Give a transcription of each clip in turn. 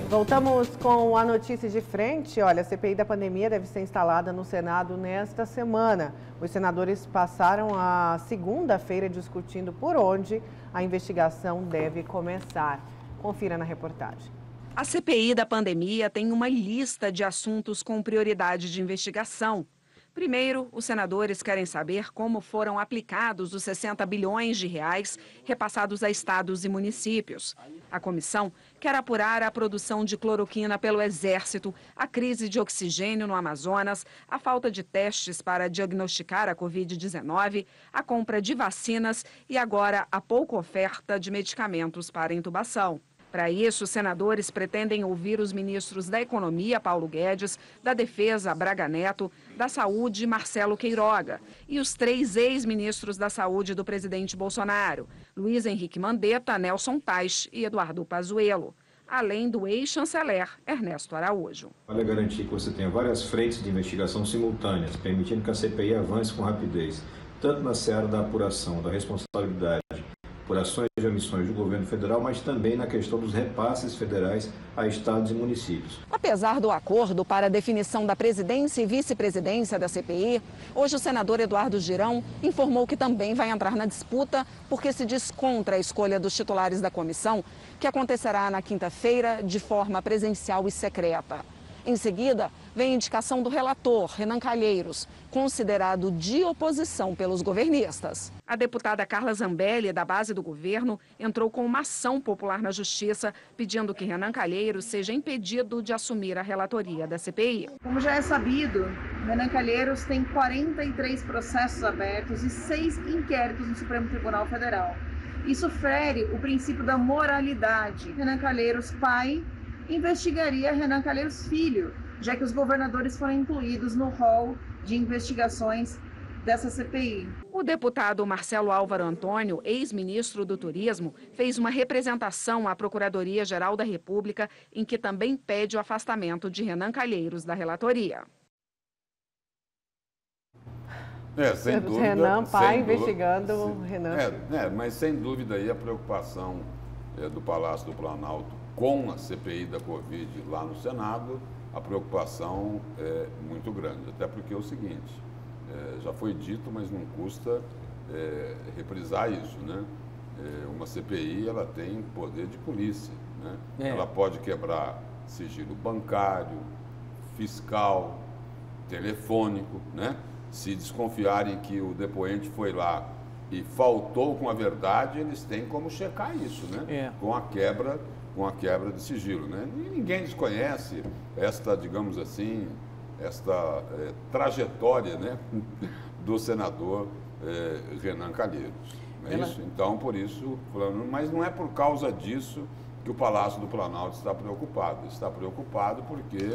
Voltamos com a notícia de frente. Olha, a CPI da pandemia deve ser instalada no Senado nesta semana. Os senadores passaram a segunda-feira discutindo por onde a investigação deve começar. Confira na reportagem. A CPI da pandemia tem uma lista de assuntos com prioridade de investigação. Primeiro, os senadores querem saber como foram aplicados os 60 bilhões de reais repassados a estados e municípios. A comissão quer apurar a produção de cloroquina pelo Exército, a crise de oxigênio no Amazonas, a falta de testes para diagnosticar a Covid-19, a compra de vacinas e agora a pouca oferta de medicamentos para intubação. Para isso, os senadores pretendem ouvir os ministros da Economia, Paulo Guedes, da Defesa, Braga Neto, da Saúde, Marcelo Queiroga, e os 3 ex-ministros da Saúde do presidente Bolsonaro, Luiz Henrique Mandetta, Nelson Paes e Eduardo Pazuello, além do ex-chanceler Ernesto Araújo. Vale garantir que você tenha várias frentes de investigação simultâneas, permitindo que a CPI avance com rapidez, tanto na seara da apuração da responsabilidade por ações e omissões do governo federal, mas também na questão dos repasses federais a estados e municípios. Apesar do acordo para a definição da presidência e vice-presidência da CPI, hoje o senador Eduardo Girão informou que também vai entrar na disputa porque se diz contra a escolha dos titulares da comissão, que acontecerá na quinta-feira de forma presencial e secreta. Em seguida, vem a indicação do relator, Renan Calheiros, considerado de oposição pelos governistas. A deputada Carla Zambelli, da base do governo, entrou com uma ação popular na Justiça, pedindo que Renan Calheiros seja impedido de assumir a relatoria da CPI. Como já é sabido, Renan Calheiros tem 43 processos abertos e 6 inquéritos no Supremo Tribunal Federal. Isso fere o princípio da moralidade. Renan Calheiros, pai, investigaria Renan Calheiros Filho, já que os governadores foram incluídos no rol de investigações dessa CPI. O deputado Marcelo Álvaro Antônio, ex-ministro do Turismo, fez uma representação à Procuradoria-Geral da República em que também pede o afastamento de Renan Calheiros da relatoria. Sem dúvida. Renan, pai, sem investigando dúvida, Renan. mas sem dúvida aí a preocupação do Palácio do Planalto com a CPI da Covid lá no Senado, a preocupação é muito grande. Até porque é o seguinte, já foi dito, mas não custa reprisar isso, né? Uma CPI, ela tem poder de polícia, né? Ela pode quebrar sigilo bancário, fiscal, telefônico, né? Se desconfiarem que o depoente foi lá e faltou com a verdade, eles têm como checar isso, né? Com a quebra de sigilo, né? E ninguém desconhece esta, digamos assim, esta trajetória, né, do senador Renan Calheiros. Não é isso? Então, por isso, mas não é por causa disso que o Palácio do Planalto está preocupado. Está preocupado porque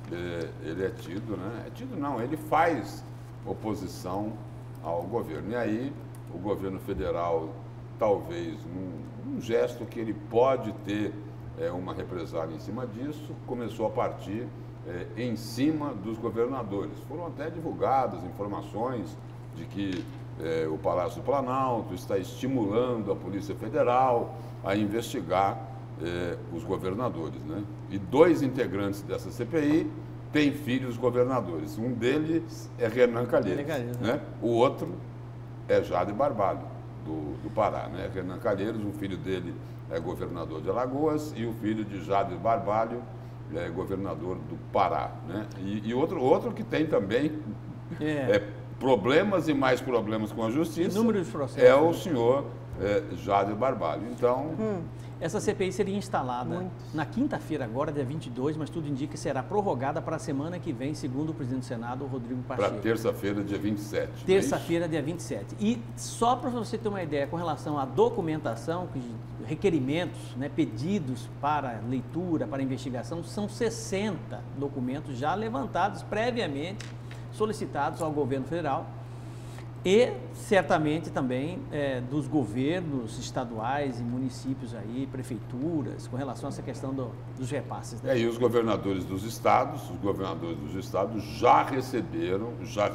ele é tido, né? É tido não, ele faz oposição ao governo. E aí, o governo federal, talvez, num gesto que ele pode ter uma represália em cima disso, começou a partir em cima dos governadores. Foram até divulgadas informações de que o Palácio do Planalto está estimulando a Polícia Federal a investigar os governadores, né? E 2 integrantes dessa CPI têm filhos governadores. Um deles é Renan Calheiros, né? O outro é Jader Barbalho, do Pará, né? Renan Calheiros, um filho dele é governador de Alagoas e o filho de Jader Barbalho é governador do Pará, né? E outro que tem também problemas e mais problemas com a justiça é o senhor Jader Barbalho. Então... Essa CPI seria instalada na quinta-feira agora, dia 22, mas tudo indica que será prorrogada para a semana que vem, segundo o presidente do Senado, Rodrigo Pacheco. Para terça-feira, dia 27. Terça-feira, dia 27. E só para você ter uma ideia com relação à documentação, requerimentos, né, pedidos para leitura, para investigação, são 60 documentos já levantados previamente, solicitados ao governo federal. E, certamente, também dos governos estaduais e municípios aí, prefeituras, com relação a essa questão dos repasses. Né? E os governadores dos estados já receberam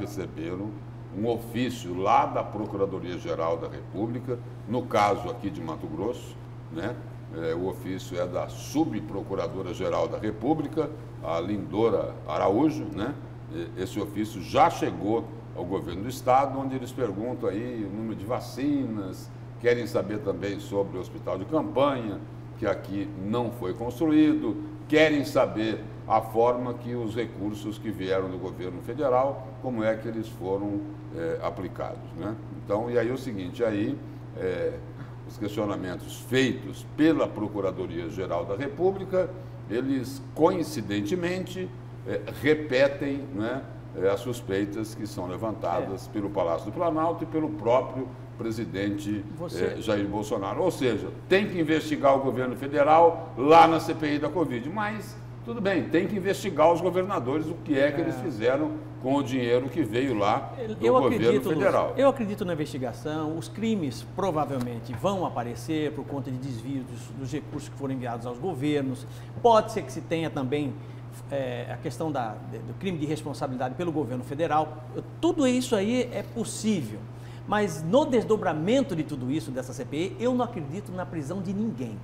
um ofício lá da Procuradoria-Geral da República, no caso aqui de Mato Grosso, né, O ofício é da Subprocuradora-Geral da República, a Lindora Araújo, né? Esse ofício já chegou ao governo do estado, onde eles perguntam aí o número de vacinas, querem saber também sobre o hospital de campanha, que aqui não foi construído, querem saber a forma que os recursos que vieram do governo federal, como é que eles foram aplicados, né? Então, e aí é o seguinte, aí os questionamentos feitos pela Procuradoria-Geral da República, eles coincidentemente repetem, né, as suspeitas que são levantadas pelo Palácio do Planalto e pelo próprio presidente Jair Bolsonaro. Ou seja, tem que investigar o governo federal lá na CPI da Covid, mas tudo bem, tem que investigar os governadores o que é que eles fizeram com o dinheiro que veio lá do governo federal. Lúcio, eu acredito na investigação, os crimes provavelmente vão aparecer por conta de desvios dos recursos que foram enviados aos governos, pode ser que se tenha também a questão do crime de responsabilidade pelo governo federal, tudo isso aí é possível, mas no desdobramento de tudo isso, dessa CPI, eu não acredito na prisão de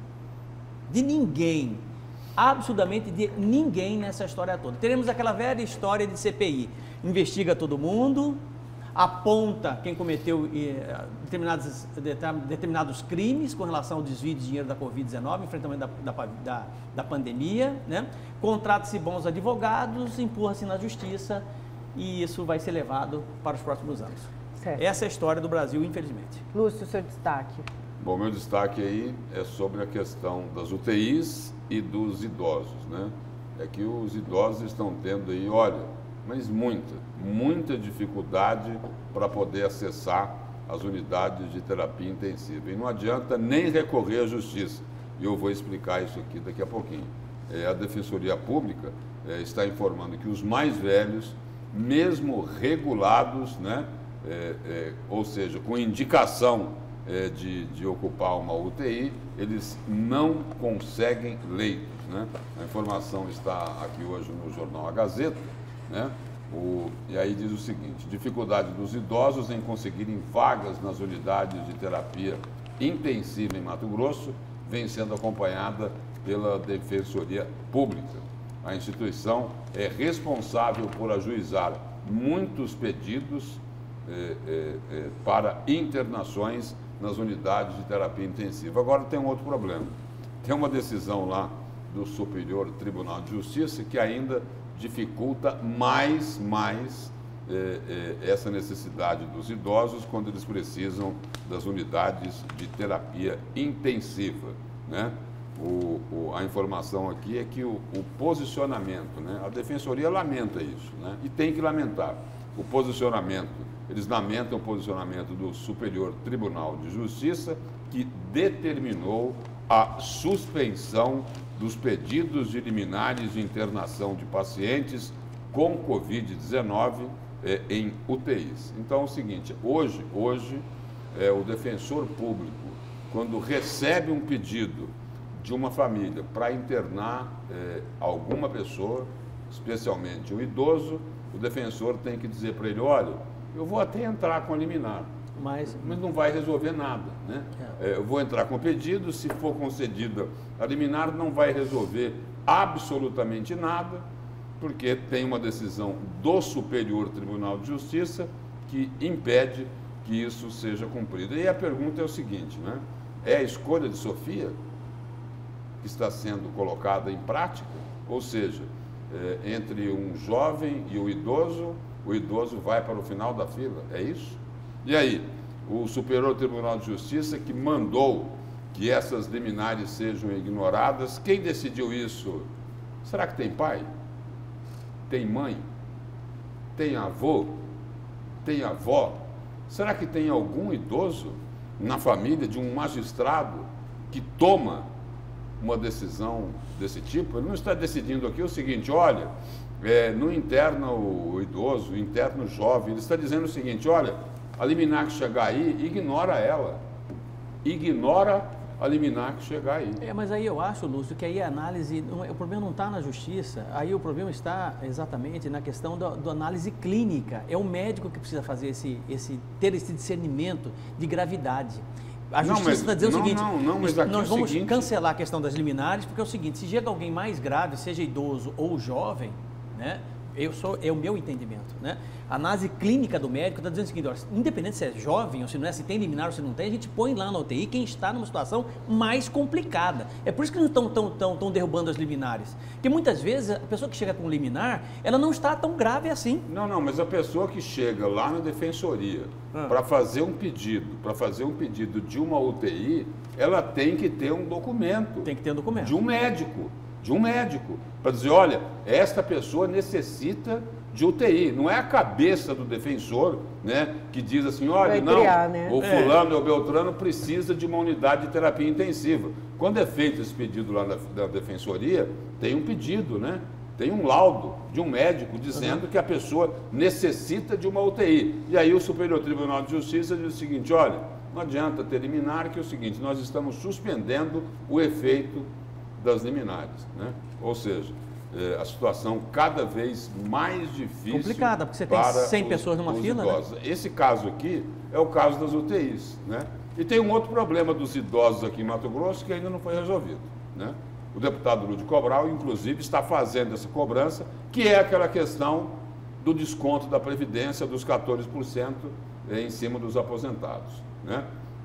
ninguém, absolutamente de ninguém nessa história toda. Teremos aquela velha história de CPI, investiga todo mundo, aponta quem cometeu determinados crimes com relação ao desvio de dinheiro da Covid-19, enfrentamento da pandemia, né? Contrata-se bons advogados, empurra-se na justiça e isso vai ser levado para os próximos anos. Certo. Essa é a história do Brasil, infelizmente. Lúcio, seu destaque. Bom, meu destaque aí é sobre a questão das UTIs e dos idosos, né? É que os idosos estão tendo aí, olha, mas muita dificuldade para poder acessar as unidades de terapia intensiva. E não adianta nem recorrer à justiça. E eu vou explicar isso aqui daqui a pouquinho. A Defensoria Pública está informando que os mais velhos, mesmo regulados, né, ou seja, com indicação de ocupar uma UTI, eles não conseguem leitos, né? A informação está aqui hoje no jornal A Gazeta, né? E aí diz o seguinte: dificuldade dos idosos em conseguirem vagas nas unidades de terapia intensiva em Mato Grosso vem sendo acompanhada pela Defensoria Pública. A instituição é responsável por ajuizar muitos pedidos para internações nas unidades de terapia intensiva. Agora tem um outro problema. Tem uma decisão lá do Superior Tribunal de Justiça que ainda dificulta mais essa necessidade dos idosos quando eles precisam das unidades de terapia intensiva, né? A informação aqui é que o posicionamento, né? A Defensoria lamenta isso, né? E tem que lamentar. O posicionamento, eles lamentam o posicionamento do Superior Tribunal de Justiça, que determinou a suspensão dos pedidos de liminares de internação de pacientes com Covid-19 em UTIs. Então é o seguinte, hoje o defensor público, quando recebe um pedido de uma família para internar alguma pessoa, especialmente um idoso, o defensor tem que dizer para ele, olha, eu vou até entrar com a liminar, mas não vai resolver nada, né? Eu vou entrar com o pedido, se for concedida a liminar, não vai resolver absolutamente nada, porque tem uma decisão do Superior Tribunal de Justiça que impede que isso seja cumprido. E a pergunta é o seguinte, né? É a escolha de Sofia que está sendo colocada em prática? Ou seja, entre um jovem e o idoso vai para o final da fila, é isso? E aí, o Superior Tribunal de Justiça que mandou que essas liminares sejam ignoradas, quem decidiu isso? Será que tem pai? Tem mãe? Tem avô? Tem avó? Será que tem algum idoso na família de um magistrado que toma uma decisão desse tipo? Ele não está decidindo aqui o seguinte, olha, não interna o idoso, interna o jovem, ele está dizendo o seguinte, olha, a liminar que chegar aí, ignora ela, ignora a liminar que chegar aí. Mas aí eu acho, Lúcio, que aí a análise, o problema não está na justiça, aí o problema está exatamente na questão da análise clínica. É o médico que precisa fazer ter esse discernimento de gravidade. A justiça está dizendo o seguinte, mas aqui nós vamos cancelar a questão das liminares, porque é o seguinte, se chega alguém mais grave, seja idoso ou jovem, né, é o meu entendimento, né? A análise clínica do médico está dizendo o seguinte, olha, independente se é jovem ou se não é, se tem liminar ou se não tem, a gente põe lá na UTI quem está numa situação mais complicada. É por isso que não estão derrubando as liminares. Porque muitas vezes a pessoa que chega com liminar, ela não está tão grave assim. Não, mas a pessoa que chega lá na defensoria para fazer um pedido de uma UTI, ela tem que ter um documento. Tem que ter um documento. De um médico, para dizer, olha, esta pessoa necessita de UTI. Não é a cabeça do defensor, né, que diz assim, olha, o fulano ou o Beltrano precisa de uma unidade de terapia intensiva. Quando é feito esse pedido lá na defensoria, tem um pedido, né? Tem um laudo de um médico dizendo que a pessoa necessita de uma UTI. E aí o Superior Tribunal de Justiça diz o seguinte, olha, não adianta ter liminar, que é o seguinte, nós estamos suspendendo o efeito das liminares, né? Ou seja, a situação cada vez mais difícil. Complicada, porque você tem 100 pessoas numa fila, né? Esse caso aqui é o caso das UTIs, né? E tem um outro problema dos idosos aqui em Mato Grosso que ainda não foi resolvido, né? O deputado Lúdio Cabral, inclusive, está fazendo essa cobrança, que é aquela questão do desconto da Previdência dos 14% em cima dos aposentados, né?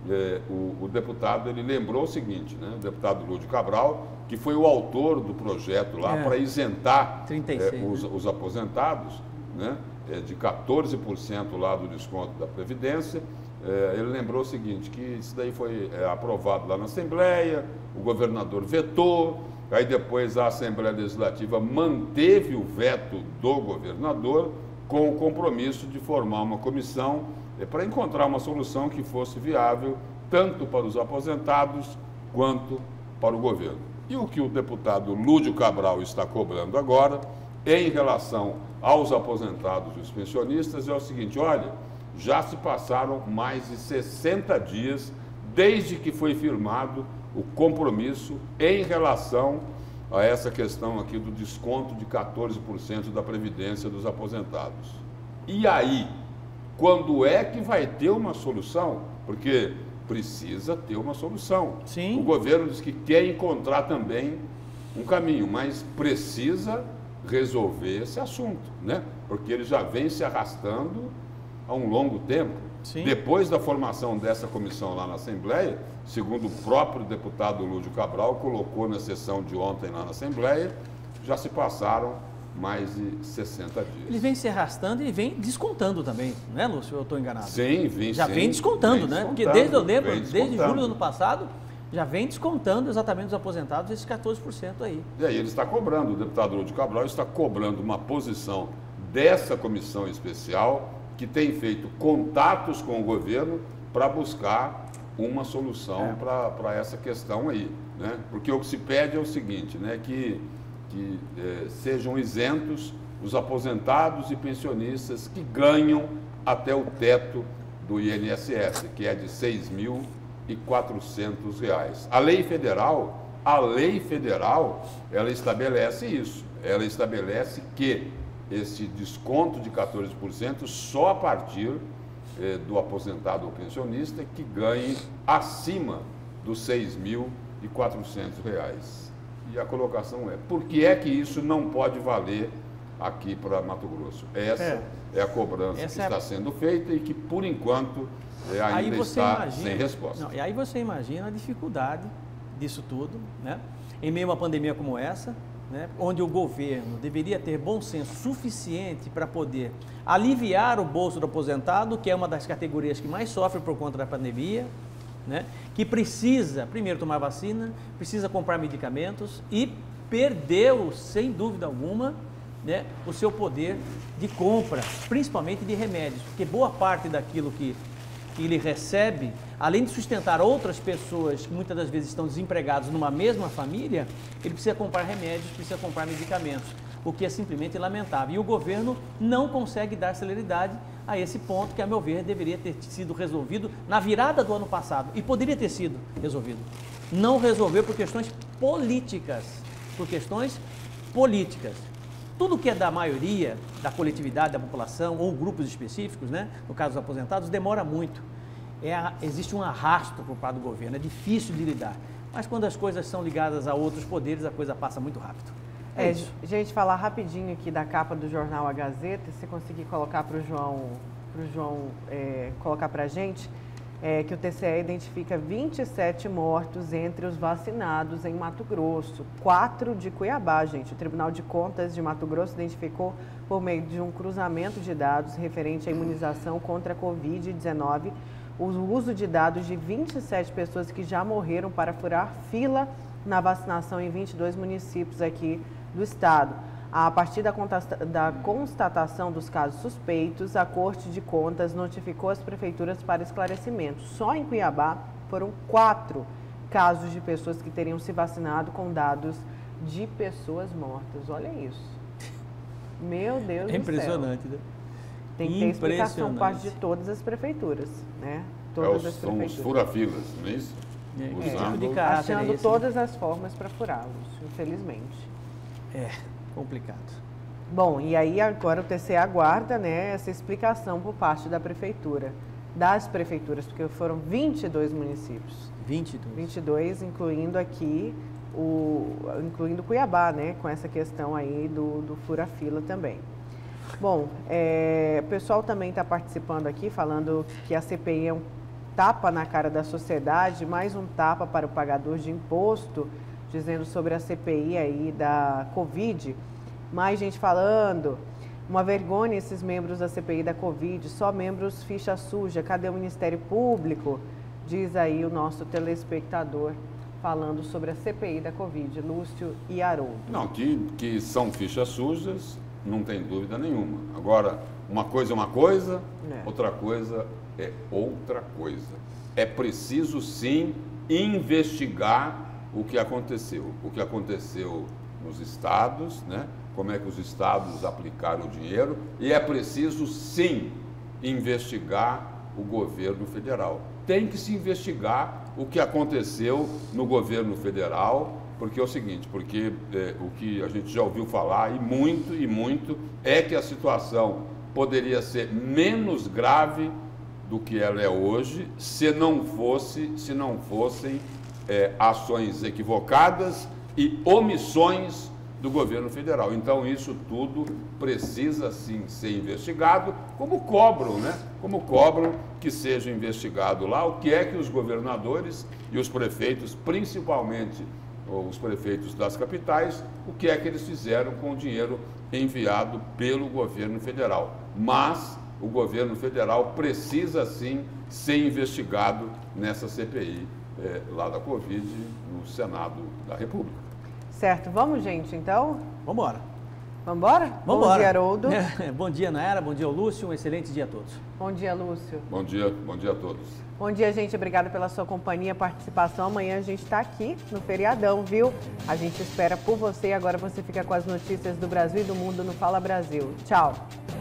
O deputado, ele lembrou o seguinte, né? O deputado Lúdio Cabral, que foi o autor do projeto lá para isentar 36, os aposentados, né? De 14% lá do desconto da Previdência. Ele lembrou o seguinte, que isso daí foi aprovado lá na Assembleia, o governador vetou, aí depois a Assembleia Legislativa manteve o veto do governador com o compromisso de formar uma comissão para encontrar uma solução que fosse viável tanto para os aposentados quanto para o governo. E o que o deputado Lúdio Cabral está cobrando agora, em relação aos aposentados e os pensionistas, é o seguinte, olha, já se passaram mais de 60 dias desde que foi firmado o compromisso em relação a essa questão aqui do desconto de 14% da Previdência dos aposentados. E aí, quando é que vai ter uma solução? Porque precisa ter uma solução. Sim. O governo diz que quer encontrar também um caminho, mas precisa resolver esse assunto, né? Porque ele já vem se arrastando há um longo tempo. Sim. Depois da formação dessa comissão lá na Assembleia, segundo o próprio deputado Lúdio Cabral colocou na sessão de ontem lá na Assembleia, já se passaram mais de 60 dias. Ele vem se arrastando e vem descontando também, né, Lúcio? Eu estou enganado. Sim, já vem descontando, né? Porque desde, eu lembro, desde julho do ano passado, já vem descontando exatamente dos aposentados esses 14% aí. E aí ele está cobrando, o deputado Lúdio Cabral está cobrando uma posição dessa comissão especial que tem feito contatos com o governo para buscar uma solução para essa questão aí, né? Porque o que se pede é o seguinte, né? Que sejam isentos os aposentados e pensionistas que ganham até o teto do INSS, que é de R$ 6.400. A lei federal, ela estabelece isso. Ela estabelece que esse desconto de 14% só a partir do aposentado ou pensionista que ganhe acima dos R$ 6.400. E a colocação é, por que é que isso não pode valer aqui para Mato Grosso? Essa é a cobrança que está sendo feita e que, por enquanto, ainda está sem resposta. E aí você imagina a dificuldade disso tudo, né? Em meio a uma pandemia como essa, né? Onde o governo deveria ter bom senso suficiente para poder aliviar o bolso do aposentado, que é uma das categorias que mais sofre por conta da pandemia, né? Que precisa, primeiro, tomar vacina, precisa comprar medicamentos e perdeu, sem dúvida alguma, né, o seu poder de compra, principalmente de remédios, porque boa parte daquilo que ele recebe, além de sustentar outras pessoas que muitas das vezes estão desempregadas numa mesma família, ele precisa comprar remédios, precisa comprar medicamentos, o que é simplesmente lamentável. E o governo não consegue dar celeridade a esse ponto que, a meu ver, deveria ter sido resolvido na virada do ano passado e poderia ter sido resolvido. Não resolveu por questões políticas, Tudo que é da maioria, da coletividade, da população ou grupos específicos, né, no caso dos aposentados, demora muito. existe um arrasto por parte do governo, é difícil de lidar. Mas quando as coisas são ligadas a outros poderes, a coisa passa muito rápido. É isso. Gente, falar rapidinho aqui da capa do jornal A Gazeta, se conseguir colocar para o João, colocar para a gente, que o TCE identifica 27 mortos entre os vacinados em Mato Grosso, 4 de Cuiabá, gente. O Tribunal de Contas de Mato Grosso identificou, por meio de um cruzamento de dados referente à imunização contra a Covid-19, o uso de dados de 27 pessoas que já morreram para furar fila na vacinação em 22 municípios aqui do estado. A partir da constatação dos casos suspeitos, a Corte de Contas notificou as prefeituras para esclarecimento. Só em Cuiabá foram 4 casos de pessoas que teriam se vacinado com dados de pessoas mortas. Olha isso. Meu Deus do céu. É impressionante, né? Tem que ter explicação por parte de todas as prefeituras, né? Todas as prefeituras. São os fura-filas, não é isso? Achando todas as formas para furá-los, infelizmente. É complicado. Bom, e aí agora o TCE aguarda, né, essa explicação por parte da prefeitura, das prefeituras, porque foram 22 municípios. 22, incluindo aqui, incluindo Cuiabá, né, com essa questão aí do fura-fila também. Bom, o pessoal também está participando aqui, falando que a CPI é um tapa na cara da sociedade, mais um tapa para o pagador de imposto, dizendo sobre a CPI aí da Covid. Mais gente falando, uma vergonha esses membros da CPI da Covid, só membros ficha suja, cadê o Ministério Público? Diz aí o nosso telespectador falando sobre a CPI da Covid, Lúcio e Haroldo. Não, que são fichas sujas, não tem dúvida nenhuma. Agora, uma coisa é uma coisa, outra coisa é outra coisa. É preciso, sim, investigar o que aconteceu. O que aconteceu nos estados, né? Como é que os estados aplicaram o dinheiro. E é preciso, sim, investigar o governo federal. Tem que se investigar o que aconteceu no governo federal, porque é o seguinte, o que a gente já ouviu falar, e muito, é que a situação poderia ser menos grave do que ela é hoje, se não fossem ações equivocadas e omissões do governo federal. Então, isso tudo precisa, sim, ser investigado, como cobram, né? Como cobram que seja investigado lá o que é que os governadores e os prefeitos, principalmente os prefeitos das capitais, o que é que eles fizeram com o dinheiro enviado pelo governo federal. Mas o governo federal precisa, sim, ser investigado nessa CPI lá da Covid, no Senado da República. Certo. Vamos, gente, então? Vamos embora. Vamos embora? Bom dia, Haroldo. Bom dia, Nayara. Bom dia, Lúcio. Um excelente dia a todos. Bom dia, Lúcio. Bom dia a todos. Bom dia, gente. Obrigada pela sua companhia, participação. Amanhã a gente está aqui no feriadão, viu? A gente espera por você e agora você fica com as notícias do Brasil e do mundo no Fala Brasil. Tchau.